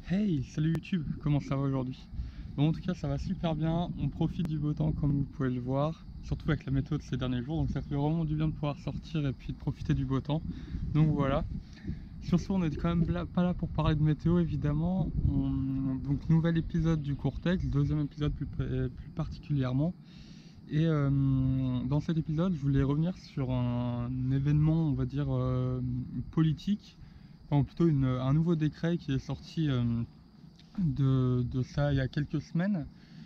Hey, salut YouTube, comment ça va aujourd'hui? Bon, en tout cas, ça va super bien, on profite du beau temps comme vous pouvez le voir, surtout avec la météo de ces derniers jours, donc ça fait vraiment du bien de pouvoir sortir et puis de profiter du beau temps. Donc voilà. Sur ce, on est quand même pas là pour parler de météo évidemment. Donc nouvel épisode du court texte, deuxième épisode plus particulièrement. Et dans cet épisode, je voulais revenir sur un événement, on va dire, politique, enfin plutôt un nouveau décret qui est sorti de ça il y a quelques semaines.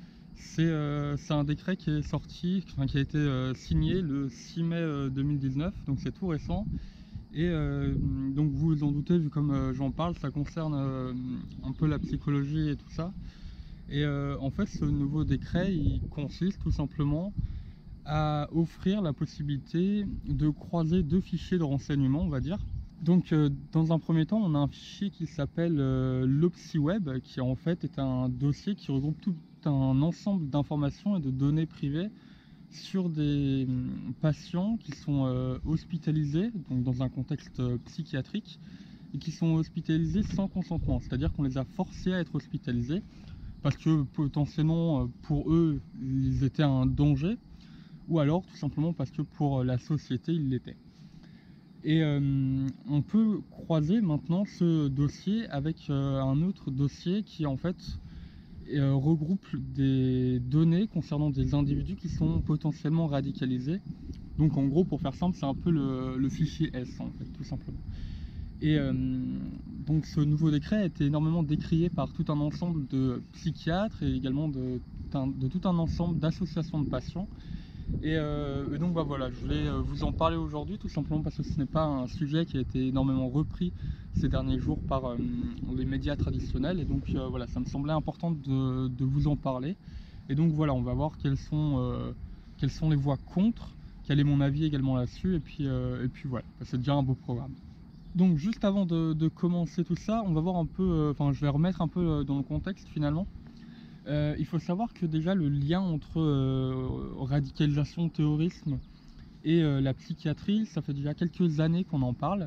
C'est un décret qui est sorti, enfin, qui a été signé le 6 mai 2019, donc c'est tout récent. Et donc vous vous en doutez, vu comme j'en parle, ça concerne un peu la psychologie et tout ça. Et en fait, ce nouveau décret, il consiste tout simplement à offrir la possibilité de croiser deux fichiers de renseignement, on va dire. Donc dans un premier temps, on a un fichier qui s'appelle l'OpsiWeb, qui en fait est un dossier qui regroupe tout un ensemble d'informations et de données privées sur des patients qui sont hospitalisés, donc dans un contexte psychiatrique, et qui sont hospitalisés sans consentement, c'est-à-dire qu'on les a forcés à être hospitalisés parce que potentiellement pour eux ils étaient un danger, ou alors tout simplement parce que pour la société ils l'étaient. Et on peut croiser maintenant ce dossier avec un autre dossier qui en fait regroupe des données concernant des individus qui sont potentiellement radicalisés. Donc en gros, pour faire simple, c'est un peu le fichier S en fait, tout simplement. Et donc ce nouveau décret a été énormément décrié par tout un ensemble de psychiatres et également de tout un ensemble d'associations de patients. Et donc bah voilà, je voulais vous en parler aujourd'hui tout simplement parce que ce n'est pas un sujet qui a été énormément repris ces derniers jours par les médias traditionnels, et donc voilà, ça me semblait important de vous en parler. Et donc voilà, on va voir quelles sont les voix contre, quel est mon avis également là-dessus, et puis voilà, c'est déjà un beau programme. Donc juste avant de commencer tout ça, on va voir un peu, enfin je vais remettre un peu dans le contexte finalement. Il faut savoir que déjà le lien entre radicalisation, terrorisme et la psychiatrie, ça fait déjà quelques années qu'on en parle.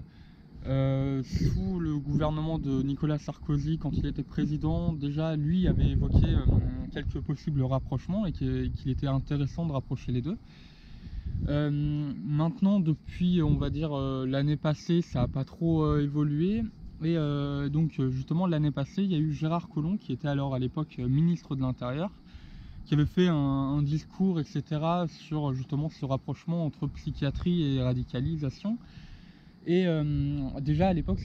Sous le gouvernement de Nicolas Sarkozy, quand il était président, déjà lui avait évoqué quelques possibles rapprochements et qu'il était intéressant de rapprocher les deux. Maintenant, depuis, on va dire, l'année passée, ça n'a pas trop évolué. Et donc, justement, l'année passée, il y a eu Gérard Collomb, qui était alors à l'époque ministre de l'Intérieur, qui avait fait un discours, etc., sur justement ce rapprochement entre psychiatrie et radicalisation. Et déjà à l'époque,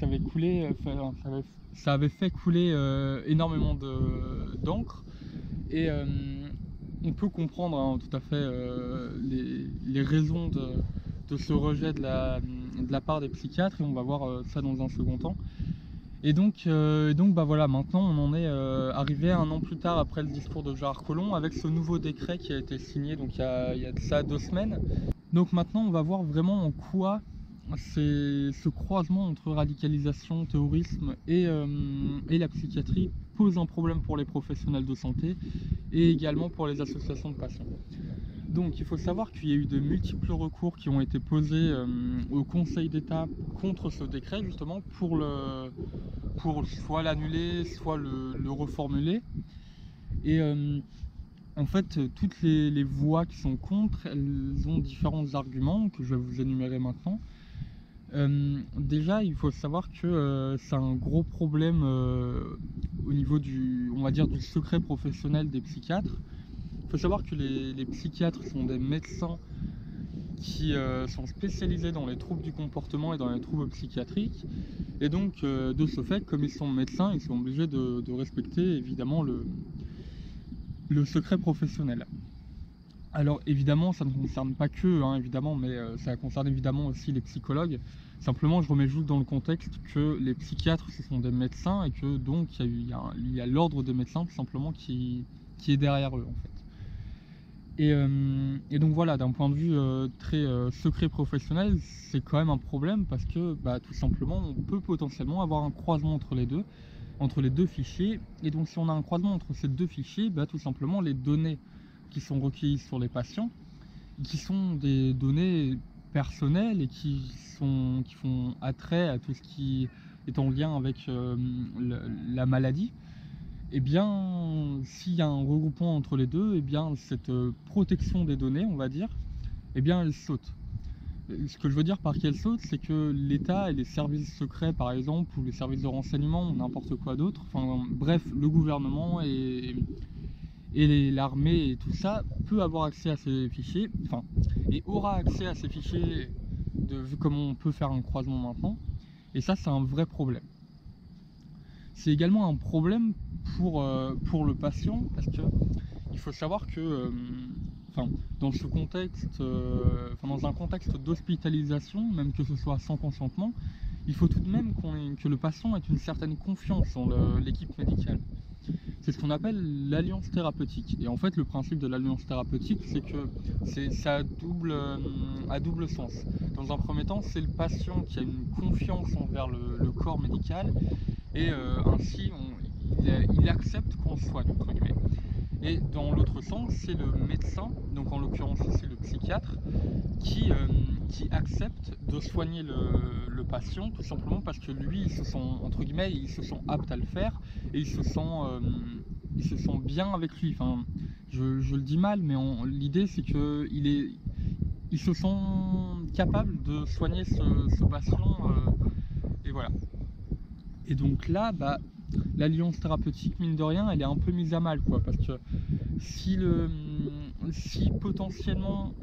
ça avait fait couler énormément d'encre. Et on peut comprendre hein, tout à fait les raisons de ce rejet de la part des psychiatres, et on va voir ça dans un second temps. Et donc bah voilà, maintenant on en est arrivé un an plus tard après le discours de Gérard Collomb avec ce nouveau décret qui a été signé donc il y a de ça 2 semaines. Donc maintenant on va voir vraiment en quoi ce croisement entre radicalisation, terrorisme et la psychiatrie pose un problème pour les professionnels de santé et également pour les associations de patients. Donc il faut savoir qu'il y a eu de multiples recours qui ont été posés au Conseil d'État contre ce décret justement pour soit l'annuler, soit le reformuler. Et en fait, toutes les voix qui sont contre, elles ont différents arguments que je vais vous énumérer maintenant. Déjà, il faut savoir que c'est un gros problème au niveau on va dire, du secret professionnel des psychiatres. Il faut savoir que les psychiatres sont des médecins qui sont spécialisés dans les troubles du comportement et dans les troubles psychiatriques. Et donc, de ce fait, comme ils sont médecins, ils sont obligés de respecter évidemment le secret professionnel. Alors évidemment, ça ne concerne pas que, hein, évidemment, mais ça concerne évidemment aussi les psychologues. Simplement, je remets juste dans le contexte que les psychiatres, ce sont des médecins, et que donc il y a l'ordre des médecins tout simplement qui est derrière eux en fait. Et donc voilà, d'un point de vue très secret professionnel, c'est quand même un problème parce que bah, tout simplement, on peut potentiellement avoir un croisement entre les deux fichiers. Et donc si on a un croisement entre ces deux fichiers, bah, tout simplement les données qui sont recueillies sur les patients, qui sont des données personnelles et qui font attrait à tout ce qui est en lien avec la maladie, et bien s'il y a un regroupement entre les deux, et bien cette protection des données, on va dire, et bien elle saute. Ce que je veux dire par qu'elle saute, c'est que l'État et les services secrets, par exemple, ou les services de renseignement, ou n'importe quoi d'autre, enfin bref, le gouvernement et l'armée et tout ça peut avoir accès à ces fichiers, enfin, et aura accès à ces fichiers vu comme on peut faire un croisement maintenant, et ça c'est un vrai problème. C'est également un problème pour le patient, parce que il faut savoir que dans ce contexte, dans un contexte d'hospitalisation, même que ce soit sans consentement, il faut tout de même que le patient ait une certaine confiance en l'équipe médicale. C'est ce qu'on appelle l'alliance thérapeutique. Et en fait, le principe de l'alliance thérapeutique, c'est que c'est à double sens. Dans un premier temps, c'est le patient qui a une confiance envers le corps médical, et ainsi il accepte qu'on le soigne, entre guillemets. Et dans l'autre sens, c'est le médecin, donc en l'occurrence c'est le psychiatre, qui accepte de soigner le patient, tout simplement parce que lui, il se sent, entre guillemets, il se sent apte à le faire, et il se sent bien avec lui. Enfin, je le dis mal, mais l'idée c'est que il se sent capable de soigner ce patient, et voilà. Et donc là, l'alliance thérapeutique, mine de rien, elle est un peu mise à mal, quoi, parce que si potentiellement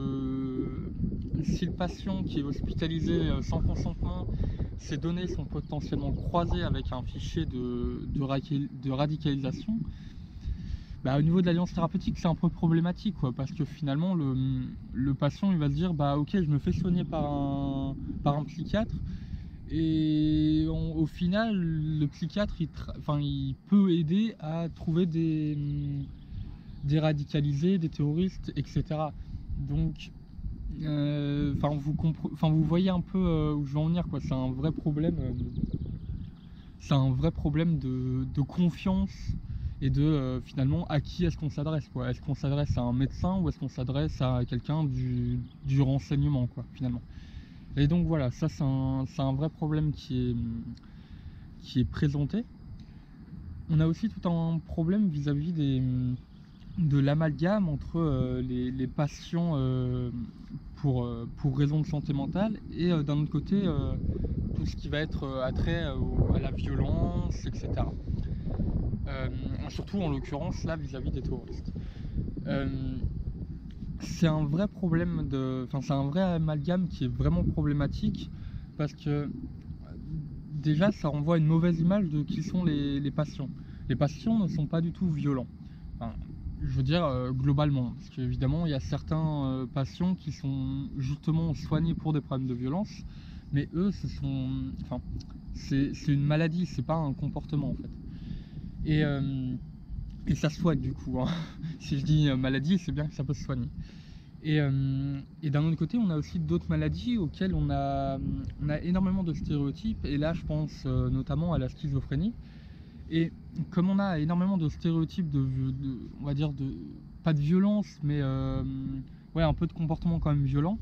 si le patient qui est hospitalisé sans consentement, ses données sont potentiellement croisées avec un fichier de radicalisation, au niveau de l'alliance thérapeutique, c'est un peu problématique, quoi, parce que finalement le patient il va se dire ok, je me fais soigner par un psychiatre. Et au final, le psychiatre, il peut aider à trouver des radicalisés, des terroristes, etc. Donc, vous voyez un peu où je veux en venir, quoi. C'est un vrai problème. C'est un vrai problème de confiance et de finalement à qui est-ce qu'on s'adresse, quoi. Est-ce qu'on s'adresse à un médecin ou est-ce qu'on s'adresse à quelqu'un du renseignement, quoi, finalement. Et donc voilà, ça c'est un vrai problème qui est présenté. On a aussi tout un problème vis-à-vis de l'amalgame entre les patients pour raison de santé mentale et d'un autre côté tout ce qui va être attrait à la violence, etc. Surtout en l'occurrence là vis-à-vis des terroristes. C'est un vrai problème c'est un vrai amalgame qui est vraiment problématique, parce que déjà ça renvoie à une mauvaise image de qui sont les patients. Les patients ne sont pas du tout violents. Enfin, je veux dire globalement, parce qu'évidemment il y a certains patients qui sont justement soignés pour des problèmes de violence, mais eux c'est une maladie, c'est pas un comportement en fait. Et ça se soigne du coup, hein. Si je dis maladie, c'est bien que ça peut se soigner. Et d'un autre côté, on a aussi d'autres maladies auxquelles on a énormément de stéréotypes. Et là, je pense notamment à la schizophrénie. Et comme on a énormément de stéréotypes on va dire pas de violence, mais un peu de comportement quand même violent,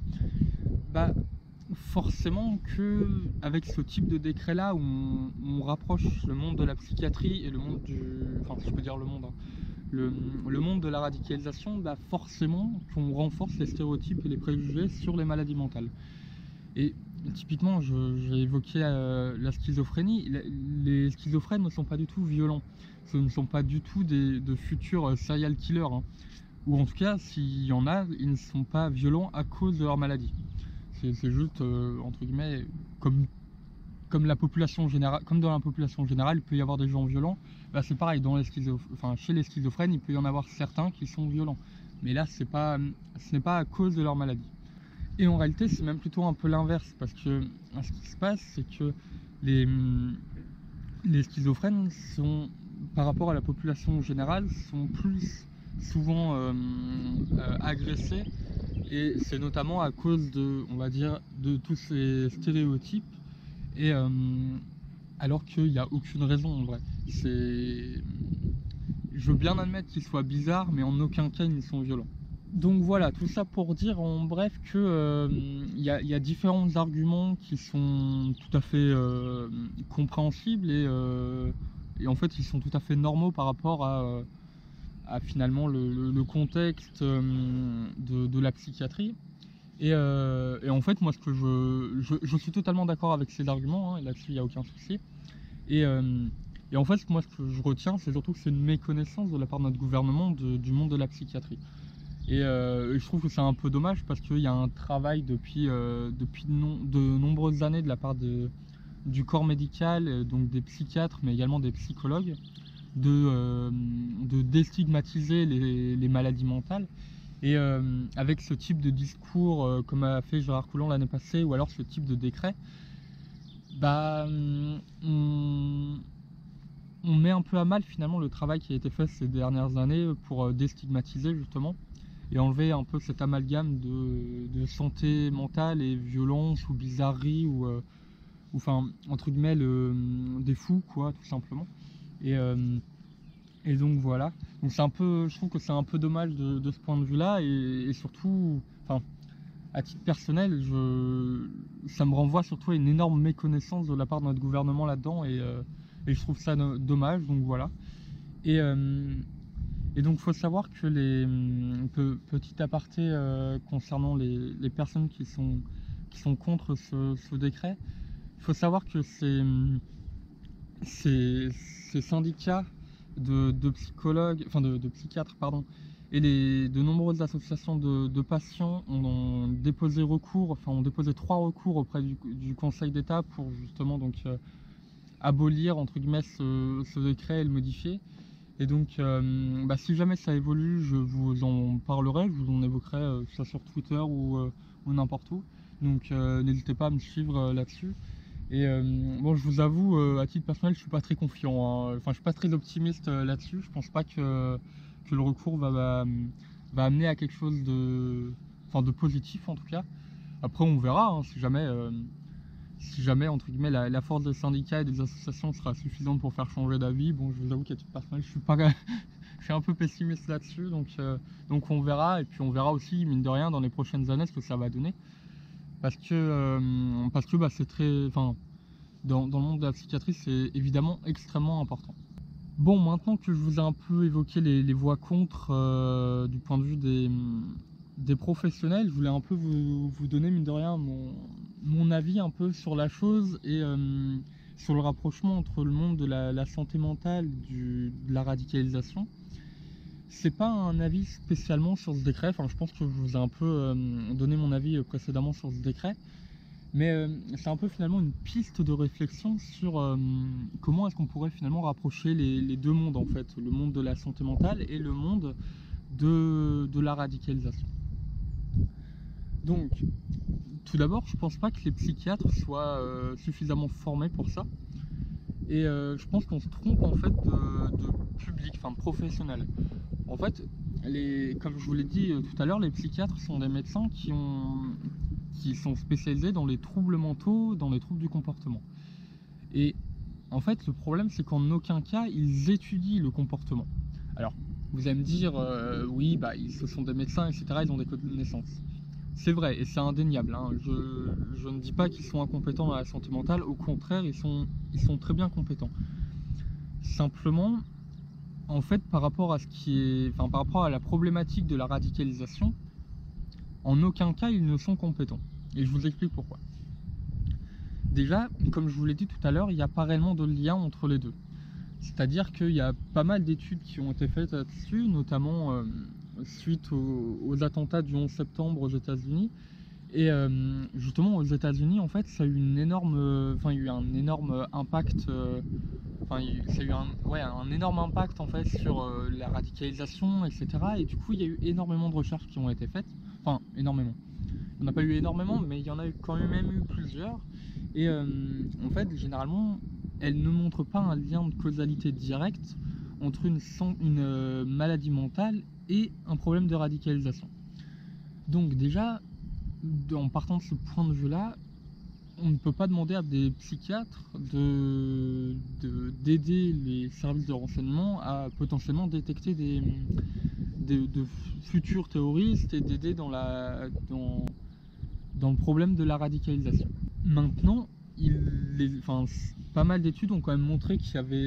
forcément que avec ce type de décret là où on rapproche le monde de la psychiatrie et le monde si je peux dire le monde, hein, le monde de la radicalisation, forcément qu'on renforce les stéréotypes et les préjugés sur les maladies mentales. Et typiquement, j'ai évoqué la schizophrénie. Les schizophrènes ne sont pas du tout violents. Ce ne sont pas du tout de futurs serial killers, hein. Ou en tout cas, s'il y en a, ils ne sont pas violents à cause de leur maladie. C'est juste, entre guillemets, comme la population générale, comme dans la population générale, il peut y avoir des gens violents. C'est pareil, chez les schizophrènes, il peut y en avoir certains qui sont violents. Mais là, ce n'est pas à cause de leur maladie. Et en réalité, c'est même plutôt un peu l'inverse, parce que ce qui se passe, c'est que les schizophrènes par rapport à la population générale, sont plus souvent agressés, et c'est notamment à cause on va dire, de tous ces stéréotypes. Et alors qu'il n'y a aucune raison en vrai. Je veux bien admettre qu'ils soient bizarres, mais en aucun cas ils ne sont violents. Donc voilà, tout ça pour dire en bref que y a différents arguments qui sont tout à fait compréhensibles et en fait ils sont tout à fait normaux par rapport à finalement le contexte de la psychiatrie. Et en fait moi ce que je suis totalement d'accord avec ces arguments, hein, et là-dessus il n'y a aucun souci. Et, euh, et en fait moi ce que je retiens c'est surtout que c'est une méconnaissance de la part de notre gouvernement du monde de la psychiatrie. Et je trouve que c'est un peu dommage parce qu'il y a un travail depuis de nombreuses années de la part du corps médical, donc des psychiatres, mais également des psychologues, de déstigmatiser les maladies mentales. Avec ce type de discours, comme a fait Gérard Collomb l'année passée, ou alors ce type de décret, bah, on, on met un peu à mal finalement le travail qui a été fait ces dernières années pour déstigmatiser justement et enlever un peu cet amalgame de santé mentale et violence ou bizarrerie ou enfin entre guillemets des fous quoi tout simplement. Et, euh, et donc voilà. Donc c'est un peu, je trouve que c'est un peu dommage de ce point de vue là et surtout, enfin à titre personnel, ça me renvoie surtout à une énorme méconnaissance de la part de notre gouvernement là-dedans et je trouve ça dommage. Donc voilà. Et, euh, Et donc, il faut savoir que petit aparté concernant les personnes qui sont contre ce décret, il faut savoir que ces syndicats de psychologues, enfin de psychiatres, pardon, et de nombreuses associations de patients ont déposé recours, enfin ont déposé 3 recours auprès du Conseil d'État pour justement donc abolir entre guillemets ce décret et le modifier. Et donc, si jamais ça évolue, je vous en parlerai, je vous en évoquerai, soit sur Twitter ou n'importe où. Donc, n'hésitez pas à me suivre là-dessus. Et bon, je vous avoue, à titre personnel, je suis pas très confiant, hein. Enfin, je suis pas très optimiste là-dessus. Je pense pas que le recours va amener à quelque chose de positif en tout cas. Après, on verra, hein, si jamais entre guillemets la force des syndicats et des associations sera suffisante pour faire changer d'avis. Bon, je vous avoue qu'à titre personnel, je suis pas, je suis un peu pessimiste là-dessus, donc on verra et puis on verra aussi mine de rien dans les prochaines années ce que ça va donner, parce que c'est très, enfin dans le monde de la psychiatrie c'est évidemment extrêmement important. Bon, maintenant que je vous ai un peu évoqué les voix contre du point de vue des professionnels, je voulais un peu vous donner, mine de rien, mon avis un peu sur la chose et sur le rapprochement entre le monde de la santé mentale, de la radicalisation. C'est pas un avis spécialement sur ce décret, enfin je pense que je vous ai un peu donné mon avis précédemment sur ce décret. Mais c'est un peu finalement une piste de réflexion sur comment est-ce qu'on pourrait finalement rapprocher les deux mondes en fait, le monde de la santé mentale et le monde de la radicalisation. Donc, tout d'abord, je pense pas que les psychiatres soient suffisamment formés pour ça. Et je pense qu'on se trompe en fait de public, enfin de professionnel. En fait, comme je vous l'ai dit tout à l'heure, les psychiatres sont des médecins qui sont spécialisés dans les troubles mentaux, dans les troubles du comportement. Et en fait, le problème, c'est qu'en aucun cas, ils étudient le comportement. Alors, vous allez me dire, oui, ce sont des médecins, etc., ils ont des connaissances. C'est vrai, et c'est indéniable, hein. Je ne dis pas qu'ils sont incompétents dans la santé mentale, au contraire, ils sont très bien compétents. Simplement, en fait, par rapport à la problématique de la radicalisation, en aucun cas ils ne sont compétents. Et je vous explique pourquoi. Déjà, comme je vous l'ai dit tout à l'heure, il n'y a pas réellement de lien entre les deux. C'est-à-dire qu'il y a pas mal d'études qui ont été faites là-dessus, notamment suite aux attentats du 11 septembre aux États-Unis. Et justement, aux États-Unis, en fait, ça a eu il y a eu un énorme impact. Ça a eu un énorme impact en fait sur la radicalisation, etc. Et du coup, il y a eu énormément de recherches qui ont été faites. Enfin, énormément. On n'a pas eu énormément, mais il y en a quand même eu plusieurs. Et en fait, généralement, elles ne montrent pas un lien de causalité directe entre une maladie mentale et un problème de radicalisation. Donc déjà, en partant de ce point de vue-là, on ne peut pas demander à des psychiatres d'aider les services de renseignement à potentiellement détecter de futurs terroristes et d'aider dans le problème de la radicalisation. Maintenant, pas mal d'études ont quand même montré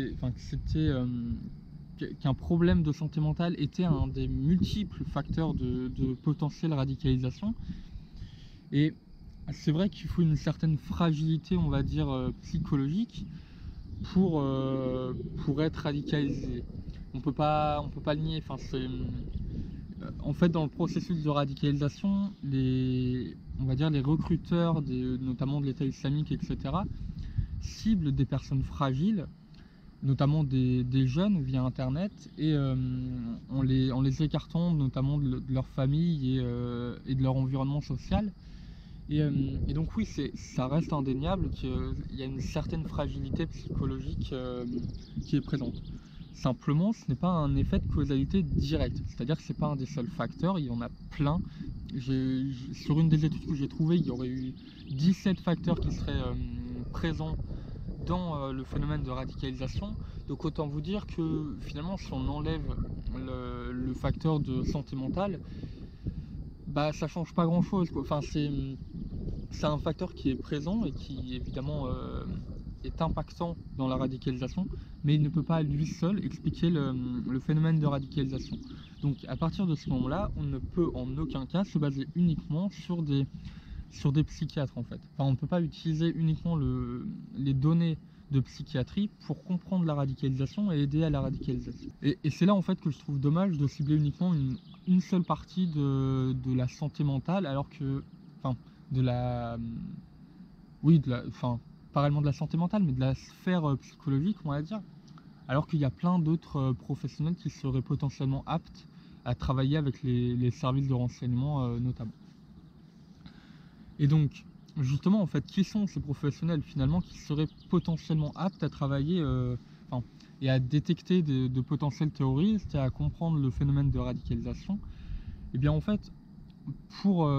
qu'un problème de santé mentale était un des multiples facteurs de potentielle radicalisation. Et c'est vrai qu'il faut une certaine fragilité, on va dire, psychologique pour être radicalisé. On peut pas le nier. En fait, dans le processus de radicalisation, on va dire les recruteurs, notamment de l'État islamique, etc., ciblent des personnes fragiles, notamment des jeunes via Internet, et en les écartant notamment de leur famille et de leur environnement social. Et donc oui, ça reste indéniable qu'il y a une certaine fragilité psychologique qui est présente. Simplement, ce n'est pas un effet de causalité directe, c'est-à-dire que ce n'est pas un des seuls facteurs, il y en a plein. Sur une des études que j'ai trouvées, il y aurait eu 17 facteurs qui seraient présents dans le phénomène de radicalisation. Donc autant vous dire que finalement, si on enlève le facteur de santé mentale, bah ça change pas grand-chose, quoi. Enfin, c'est un facteur qui est présent et qui évidemment est impactant dans la radicalisation, mais il ne peut pas à lui seul expliquer le phénomène de radicalisation. Donc à partir de ce moment-là, on ne peut en aucun cas se baser uniquement sur des psychiatres en fait. Enfin, on ne peut pas utiliser uniquement les données de psychiatrie pour comprendre la radicalisation et aider à la radicalisation. Et c'est là en fait que je trouve dommage de cibler uniquement une seule partie de la santé mentale, alors que, enfin, pas réellement de la santé mentale, mais de la sphère psychologique, on va dire, alors qu'il y a plein d'autres professionnels qui seraient potentiellement aptes à travailler avec les services de renseignement notamment. Et donc, justement, en fait, qui sont ces professionnels finalement qui seraient potentiellement aptes à travailler et à détecter de potentiels terroristes et à comprendre le phénomène de radicalisation? Et bien en fait, pour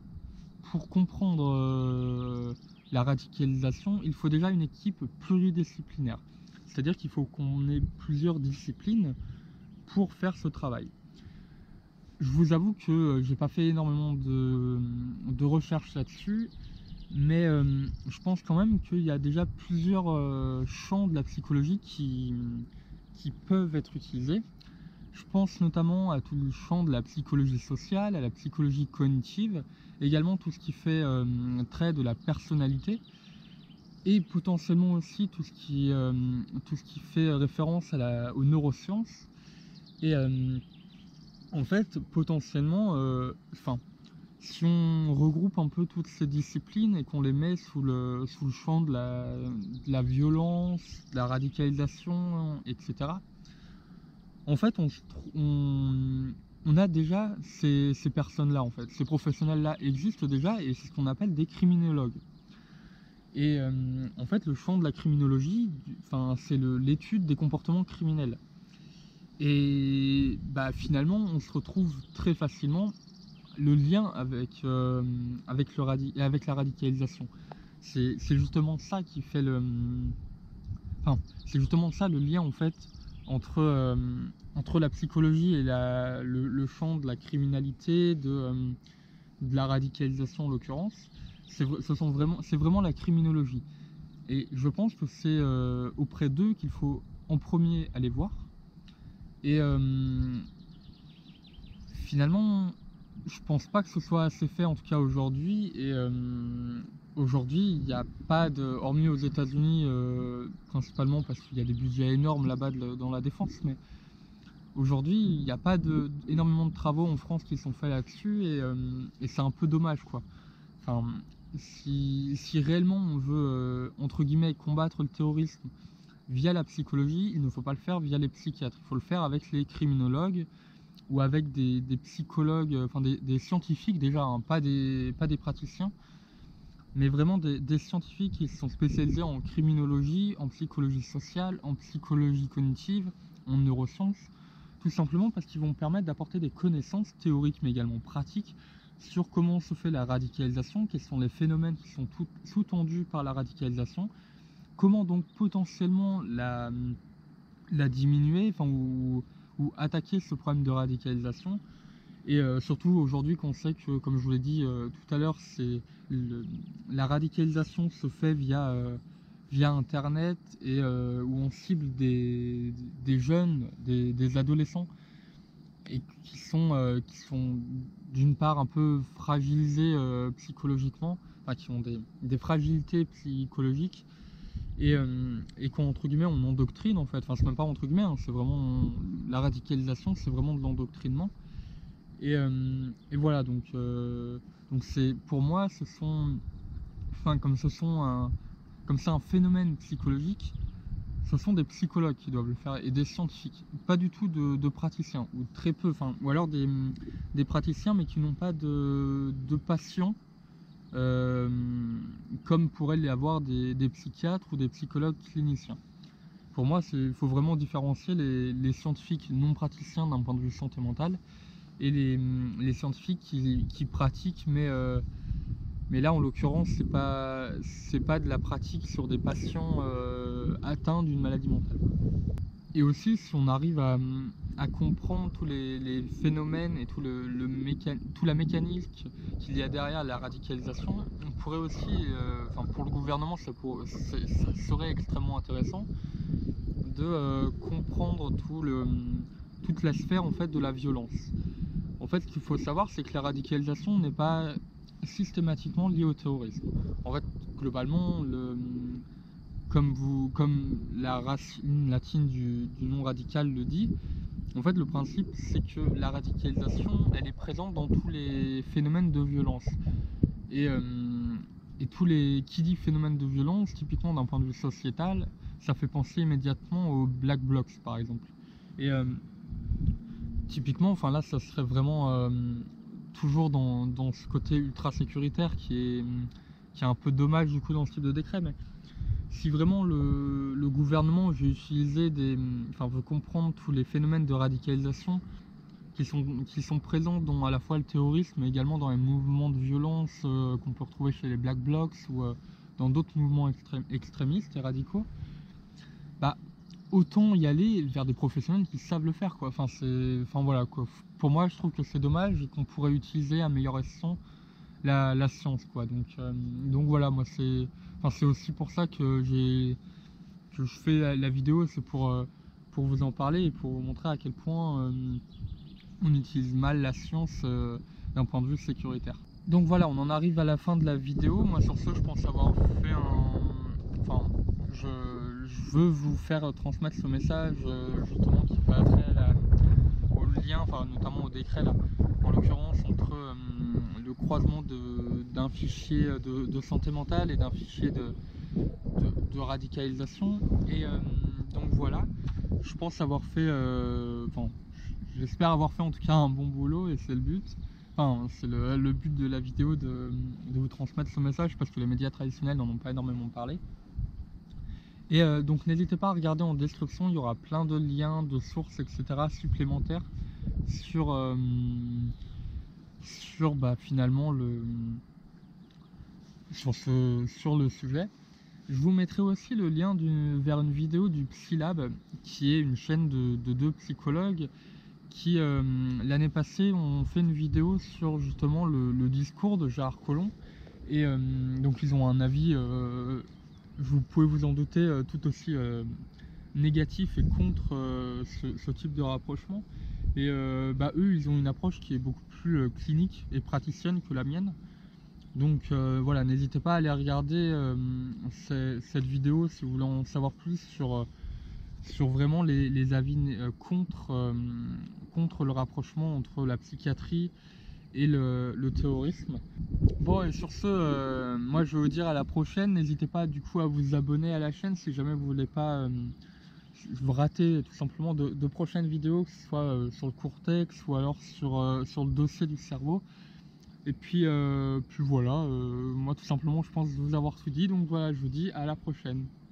comprendre la radicalisation, il faut déjà une équipe pluridisciplinaire. C'est-à-dire qu'il faut qu'on ait plusieurs disciplines pour faire ce travail. Je vous avoue que j'ai pas fait énormément de recherches là-dessus, mais je pense quand même qu'il y a déjà plusieurs champs de la psychologie qui peuvent être utilisés. Je pense notamment à tout le champ de la psychologie sociale, à la psychologie cognitive, également tout ce qui fait trait de la personnalité, et potentiellement aussi tout ce qui fait référence aux neurosciences. Et en fait, potentiellement, si on regroupe un peu toutes ces disciplines et qu'on les met sous le champ de la violence, de la radicalisation, etc., en fait, on a déjà ces personnes-là, en fait. Ces professionnels-là existent déjà et c'est ce qu'on appelle des criminologues. Et en fait, le champ de la criminologie, c'est l'étude des comportements criminels. Et bah, finalement, on se retrouve très facilement le lien avec la radicalisation. C'est justement ça qui fait c'est justement ça le lien en fait entre la psychologie et le champ de la criminalité, de la radicalisation en l'occurrence. C'est vraiment la criminologie. Et je pense que c'est auprès d'eux qu'il faut en premier aller voir. Et finalement, je pense pas que ce soit assez fait en tout cas aujourd'hui. Et aujourd'hui, il n'y a pas hormis aux États-Unis, principalement parce qu'il y a des budgets énormes là-bas dans la défense, mais aujourd'hui, il n'y a pas énormément de travaux en France qui sont faits là-dessus et c'est un peu dommage, quoi. Enfin, si réellement on veut, entre guillemets, combattre le terrorisme via la psychologie, il ne faut pas le faire via les psychiatres. Il faut le faire avec les criminologues ou avec des psychologues, des scientifiques déjà, hein, pas des praticiens, mais vraiment des scientifiques qui sont spécialisés en criminologie, en psychologie sociale, en psychologie cognitive, en neurosciences, tout simplement parce qu'ils vont permettre d'apporter des connaissances théoriques mais également pratiques sur comment se fait la radicalisation, quels sont les phénomènes qui sont sous-tendus par la radicalisation, comment donc potentiellement la diminuer, enfin, ou attaquer ce problème de radicalisation. Et surtout aujourd'hui qu'on sait que, comme je vous l'ai dit tout à l'heure, la radicalisation se fait via Internet, et où on cible des jeunes, des adolescents, et qui sont d'une part un peu fragilisés psychologiquement, enfin qui ont des fragilités psychologiques, et qu'on, entre guillemets, on endoctrine en fait. Enfin, c'est même pas entre guillemets, hein, c'est vraiment la radicalisation, c'est vraiment de l'endoctrinement. Et voilà, donc c'est, pour moi, comme c'est un phénomène psychologique, ce sont des psychologues qui doivent le faire, et des scientifiques, pas du tout de praticiens, ou très peu, enfin, ou alors des praticiens mais qui n'ont pas de patients, comme pourraient les avoir des psychiatres ou des psychologues cliniciens. Pour moi, il faut vraiment différencier les scientifiques non praticiens d'un point de vue santé mentale, et les scientifiques qui pratiquent, mais là en l'occurrence c'est pas de la pratique sur des patients atteints d'une maladie mentale. Et aussi, si on arrive à comprendre tous les phénomènes et tout la mécanique qu'il y a derrière la radicalisation, on pourrait aussi, enfin, pour le gouvernement ça serait extrêmement intéressant de comprendre toute la sphère en fait de la violence. En fait, ce qu'il faut savoir, c'est que la radicalisation n'est pas systématiquement liée au terrorisme. En fait, globalement, comme la racine latine du nom radical le dit, en fait, le principe, c'est que la radicalisation, elle est présente dans tous les phénomènes de violence. Et qui dit phénomène de violence, typiquement d'un point de vue sociétal, ça fait penser immédiatement aux Black Blocs, par exemple. Et typiquement, enfin là, ça serait vraiment toujours dans ce côté ultra sécuritaire qui est un peu dommage du coup dans ce type de décret. Mais si vraiment le gouvernement veut veut comprendre tous les phénomènes de radicalisation qui sont présents dans à la fois le terrorisme, mais également dans les mouvements de violence qu'on peut retrouver chez les Black Blocs, ou dans d'autres mouvements extrémistes et radicaux, bah autant y aller vers des professionnels qui savent le faire, quoi. Enfin voilà, quoi. Pour moi, je trouve que c'est dommage et qu'on pourrait utiliser à meilleure escient la science, quoi. Donc voilà, moi c'est aussi pour ça que je fais la vidéo, c'est pour vous en parler et pour vous montrer à quel point on utilise mal la science d'un point de vue sécuritaire. Donc voilà, on en arrive à la fin de la vidéo. Moi sur ce, je pense avoir fait je veux vous faire transmettre ce message justement qui fait attrait au lien, enfin notamment au décret là, en l'occurrence entre le croisement d'un fichier de santé mentale et d'un fichier de radicalisation. Et donc voilà, je pense avoir fait, j'espère avoir fait en tout cas un bon boulot, et c'est le but. Enfin, c'est le but de la vidéo de vous transmettre ce message, parce que les médias traditionnels n'en ont pas énormément parlé. Et donc n'hésitez pas à regarder en description, il y aura plein de liens, de sources, etc. supplémentaires sur finalement sur le sujet. Je vous mettrai aussi le lien vers une vidéo du Psylab, qui est une chaîne de deux psychologues qui, l'année passée, ont fait une vidéo sur justement le discours de Gérard Collomb. Et donc ils ont un avis, vous pouvez vous en douter, tout aussi négatif et contre ce type de rapprochement. Et eux, ils ont une approche qui est beaucoup plus clinique et praticienne que la mienne. Donc voilà, n'hésitez pas à aller regarder cette vidéo si vous voulez en savoir plus sur vraiment les avis contre le rapprochement entre la psychiatrie et le terrorisme. Bon, et sur ce, moi je vais vous dire à la prochaine. N'hésitez pas du coup à vous abonner à la chaîne si jamais vous voulez pas vous rater tout simplement de prochaines vidéos, que ce soit sur le cortex ou alors sur le dossier du cerveau. Et puis voilà, moi tout simplement je pense vous avoir tout dit, donc voilà, je vous dis à la prochaine.